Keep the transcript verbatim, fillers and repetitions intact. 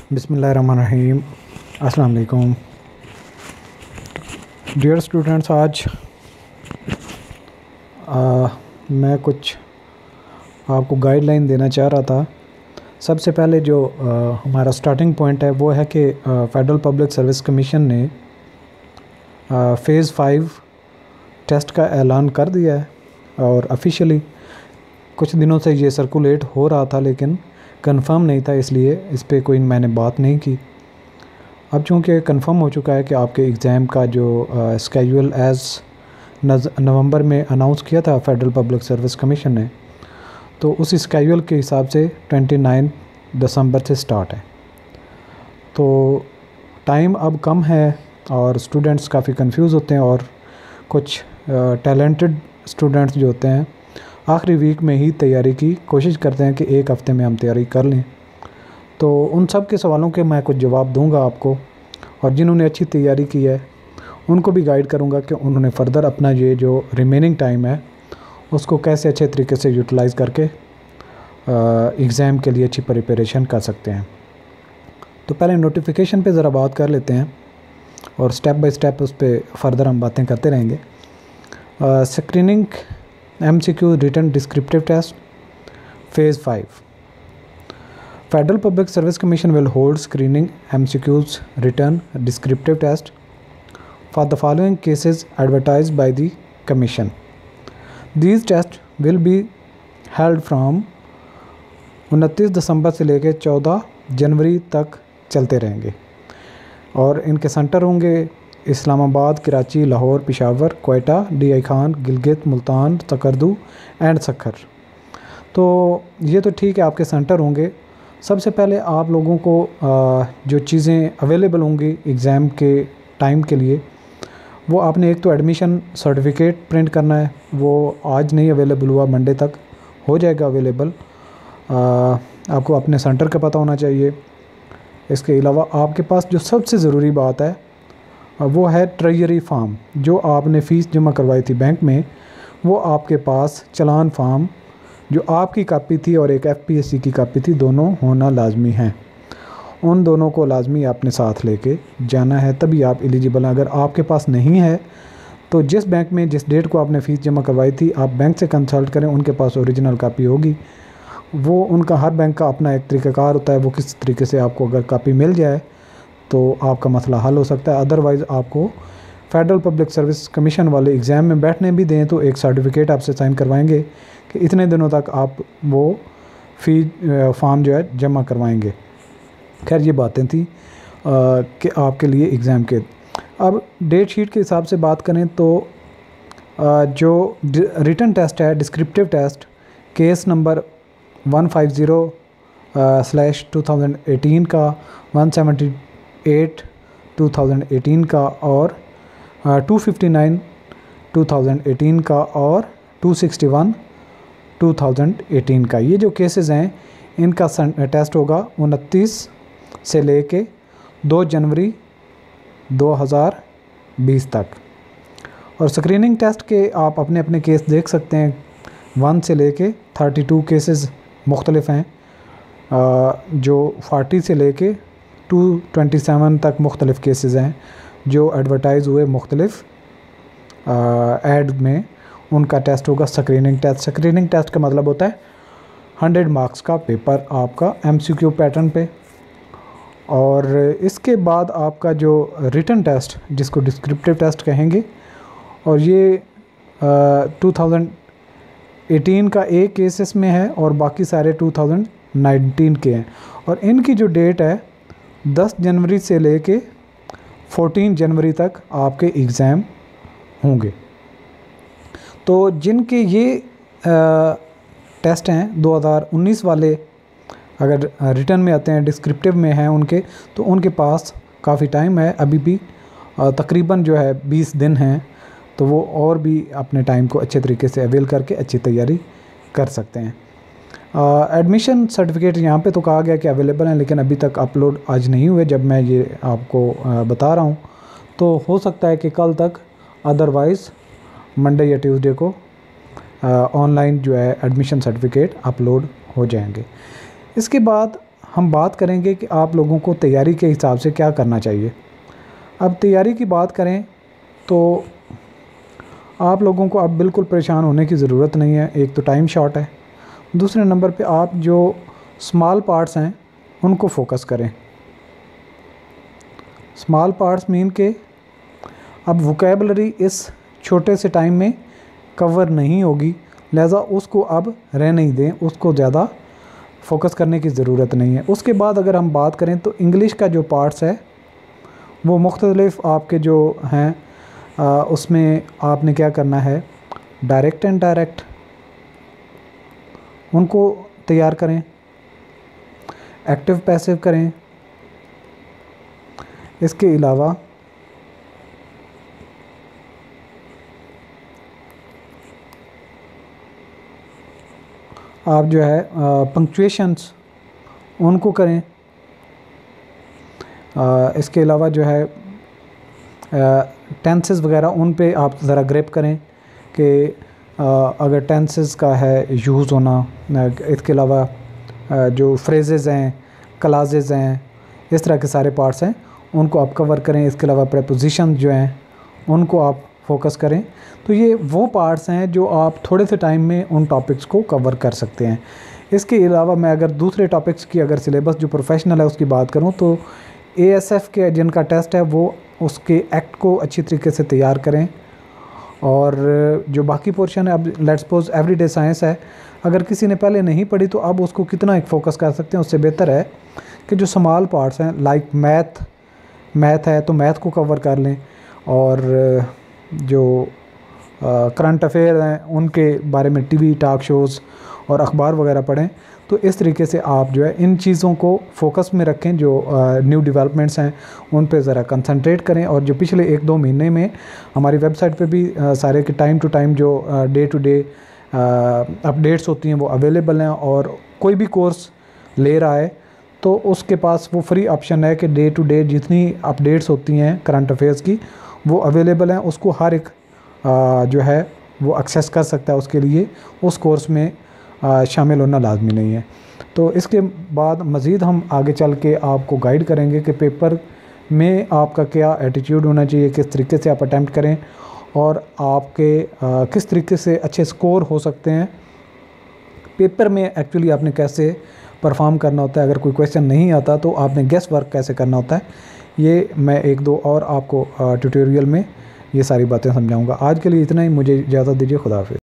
बिस्मिल्लाहिर्रहमानिर्रहीम। अस्सलाम वालेकुम डियर स्टूडेंट्स। आज आ, मैं कुछ आपको गाइडलाइन देना चाह रहा था। सबसे पहले जो आ, हमारा स्टार्टिंग पॉइंट है वो है कि फेडरल पब्लिक सर्विस कमीशन ने फ़ेज़ फाइव टेस्ट का ऐलान कर दिया है और ऑफिशियली कुछ दिनों से ये सर्कुलेट हो रहा था, लेकिन कंफर्म नहीं था, इसलिए इस पर कोई मैंने बात नहीं की। अब चूँकि कंफर्म हो चुका है कि आपके एग्ज़ाम का जो स्केड्यूल एज़ नवंबर में अनाउंस किया था फेडरल पब्लिक सर्विस कमीशन ने, तो उस स्केड्यूल के हिसाब से उनतीस दिसंबर से स्टार्ट है। तो टाइम अब कम है और स्टूडेंट्स काफ़ी कंफ्यूज होते हैं और कुछ टैलेंटेड स्टूडेंट्स जो होते हैं आखिरी वीक में ही तैयारी की कोशिश करते हैं कि एक हफ़्ते में हम तैयारी कर लें। तो उन सब के सवालों के मैं कुछ जवाब दूंगा आपको, और जिन्होंने अच्छी तैयारी की है उनको भी गाइड करूंगा कि उन्होंने फ़र्दर अपना ये जो रिमेनिंग टाइम है उसको कैसे अच्छे तरीके से यूटिलाइज़ करके एग्ज़ाम के लिए अच्छी प्रिपरेशन कर सकते हैं। तो पहले नोटिफिकेशन पे ज़रा बात कर लेते हैं और स्टेप बाय स्टेप उस पर फ़र्दर हम बातें करते रहेंगे। Screening M C Q written descriptive test phase five. Federal Public Service Commission will hold screening M C Qs written descriptive test for the following cases advertised by the Commission. These tests will be held from उनतीस दिसंबर से लेकर चौदह जनवरी तक चलते रहेंगे और इनके centre होंगे Islamabad, Karachi, Lahore, Peshawar, Quetta, D I Khan, Gilgit, Multan, Skardu and Sukkur. तो ये तो ठीक है, आपके सेंटर होंगे। सबसे पहले आप लोगों को जो चीज़ें अवेलेबल होंगी एग्ज़ाम के टाइम के लिए, वो आपने एक तो एडमिशन सर्टिफिकेट प्रिंट करना है, वो आज नहीं अवेलेबल हुआ, मंडे तक हो जाएगा अवेलेबल। आपको अपने सेंटर का पता होना चाहिए। इसके अलावा आपके पास जो सबसे ज़रूरी बात है वो है ट्रेजरी फार्म। जो आपने फ़ीस जमा करवाई थी बैंक में, वो आपके पास चालान फार्म जो आपकी कापी थी और एक एफ पी एस सी की कापी थी, दोनों होना लाजमी हैं। उन दोनों को लाजमी आपने साथ लेके जाना है, तभी आप एलिजिबल हैं। अगर आपके पास नहीं है तो जिस बैंक में जिस डेट को आपने फ़ीस जमा करवाई थी, आप बैंक से कंसल्ट करें, उनके पास ओरिजिनल कापी होगी। वो उनका हर बैंक का अपना एक तरीक़ाकार होता है, वो किस तरीके से आपको अगर कापी मिल जाए तो आपका मसला हल हो सकता है। अदरवाइज़ आपको फेडरल पब्लिक सर्विस कमीशन वाले एग्ज़ाम में बैठने भी दें तो एक सर्टिफिकेट आपसे साइन करवाएंगे कि इतने दिनों तक आप वो फ़ी फॉर्म जो है जमा करवाएंगे। खैर ये बातें थी कि आपके लिए एग्ज़ाम के। अब डेट शीट के हिसाब से बात करें तो आ, जो रिटन टेस्ट है descriptive test case number one five zero slash two thousand eighteen का, one seventy eight two thousand eighteen का और two fifty nine two thousand eighteen का और two sixty one two thousand eighteen का, ये जो cases हैं इनका टेस्ट होगा उनतीस से लेके दो जनवरी दो हज़ार बीस तक। और स्क्रीनिंग टेस्ट के आप अपने अपने केस देख सकते हैं। वन से लेके थर्टी टू केसेस मुख्तलिफ हैं, जो फोर्टी से लेके टू ट्वेंटी सेवन तक मुख्तलिफ केसेस हैं जो एडवर्टाइज़ हुए मुख्तलिफ एड में। उनका टेस्ट होगा स्क्रीनिंग टेस्ट। स्क्रीनिंग टेस्ट का मतलब होता है हंड्रेड मार्क्स का पेपर आपका एम सी क्यू पैटर्न पे। और इसके बाद आपका जो रिटन टेस्ट, जिसको डिस्क्रिप्टिव टेस्ट कहेंगे, और ये टू थाउजेंड एटीन का एक केसेस में है और बाकी सारे टू थाउजेंड नाइनटीन के हैं। और इनकी जो डेट है दस जनवरी से लेके चौदह जनवरी तक आपके एग्ज़ाम होंगे। तो जिनके ये आ, टेस्ट हैं दो हज़ार उन्नीस वाले, अगर रिटर्न में आते हैं, डिस्क्रिप्टिव में हैं उनके, तो उनके पास काफ़ी टाइम है अभी भी, आ, तकरीबन जो है बीस दिन हैं। तो वो और भी अपने टाइम को अच्छे तरीके से अवेल करके अच्छी तैयारी कर सकते हैं। एडमिशन सर्टिफिकेट यहाँ पे तो कहा गया कि अवेलेबल हैं, लेकिन अभी तक अपलोड आज नहीं हुए जब मैं ये आपको आ, बता रहा हूँ। तो हो सकता है कि कल तक, अदरवाइज़ मंडे या ट्यूसडे को ऑनलाइन जो है एडमिशन सर्टिफिकेट अपलोड हो जाएंगे। इसके बाद हम बात करेंगे कि आप लोगों को तैयारी के हिसाब से क्या करना चाहिए। अब तैयारी की बात करें तो आप लोगों को अब बिल्कुल परेशान होने की ज़रूरत नहीं है। एक तो टाइम शॉर्ट है, दूसरे नंबर पे आप जो स्मॉल पार्ट्स हैं उनको फोकस करें। स्मॉल पार्ट्स मीन के अब वोकैबलरी इस छोटे से टाइम में कवर नहीं होगी, लिहाजा उसको अब रहने ही दें, उसको ज़्यादा फोकस करने की ज़रूरत नहीं है। उसके बाद अगर हम बात करें तो इंग्लिश का जो पार्ट्स है वो मुख्तलिफ आपके जो हैं आ, उसमें आपने क्या करना है, डायरेक्ट एंड डायरेक्ट उनको तैयार करें, एक्टिव पैसिव करें। इसके अलावा आप जो है पंक्चुएशंस उनको करें। आ, इसके अलावा जो है टेंसेस वगैरह उन पे आप ज़रा ग्रिप करें कि अगर टेंसेस का है यूज़ होना, इसके अलावा आ, जो फ्रेजेस हैं, क्लासेस हैं, इस तरह के सारे पार्ट्स हैं उनको आप कवर करें। इसके अलावा प्रेपोजिशन जो हैं उनको आप फोकस करें। तो ये वो पार्ट्स हैं जो आप थोड़े से टाइम में उन टॉपिक्स को कवर कर सकते हैं। इसके अलावा मैं अगर दूसरे टॉपिक्स की अगर सिलेबस जो प्रोफेशनल है उसकी बात करूं तो ए एस एफ के जिनका टेस्ट है वो उसके एक्ट को अच्छी तरीके से तैयार करें। और जो बाकी पोर्शन है, अब लेट्स सपोज एवरीडे साइंस है, अगर किसी ने पहले नहीं पढ़ी तो अब उसको कितना एक फोकस कर सकते हैं। उससे बेहतर है कि जो स्मॉल पार्ट्स हैं लाइक मैथ मैथ है तो मैथ को कवर कर लें, और जो करंट अफेयर हैं उनके बारे में टीवी टॉक शोज़ और अखबार वगैरह पढ़ें। तो इस तरीके से आप जो है इन चीज़ों को फोकस में रखें, जो न्यू डेवलपमेंट्स हैं उन पे ज़रा कंसंट्रेट करें। और जो पिछले एक दो महीने में हमारी वेबसाइट पे भी आ, सारे के टाइम टू टाइम जो डे टू डे अपडेट्स होती हैं वो अवेलेबल हैं। और कोई भी कोर्स ले रहा है तो उसके पास वो फ्री ऑप्शन है कि डे टू डे जितनी अपडेट्स होती हैं करंट अफेयर्स की वो अवेलेबल हैं, उसको हर एक आ, जो है वो एक्सेस कर सकता है। उसके लिए उस कोर्स में आ, शामिल होना लाजमी नहीं है। तो इसके बाद मज़ीद हम आगे चल के आपको गाइड करेंगे कि पेपर में आपका क्या एटीट्यूड होना चाहिए, किस तरीके से आप अटैम्प्ट करें और आपके आ, किस तरीके से अच्छे स्कोर हो सकते हैं। पेपर में एक्चुअली आपने कैसे परफॉर्म करना होता है, अगर कोई क्वेश्चन नहीं आता तो आपने गेस वर्क कैसे करना होता है, ये मैं एक दो और आपको ट्यूटोरियल में ये सारी बातें समझाऊंगा। आज के लिए इतना ही, मुझे इजाज़त दीजिए। खुदा हाफिज़।